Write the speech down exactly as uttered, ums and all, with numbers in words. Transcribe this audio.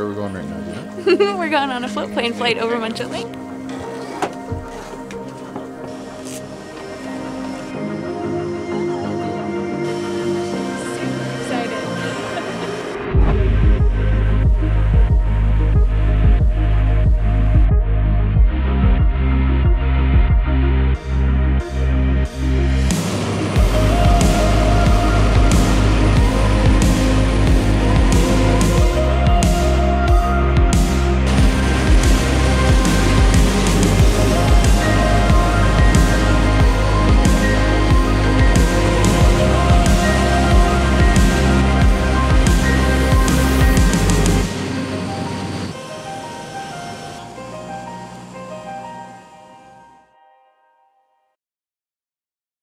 Where are we going right now, do you know? We're going on a float plane flight over Muncho Lake.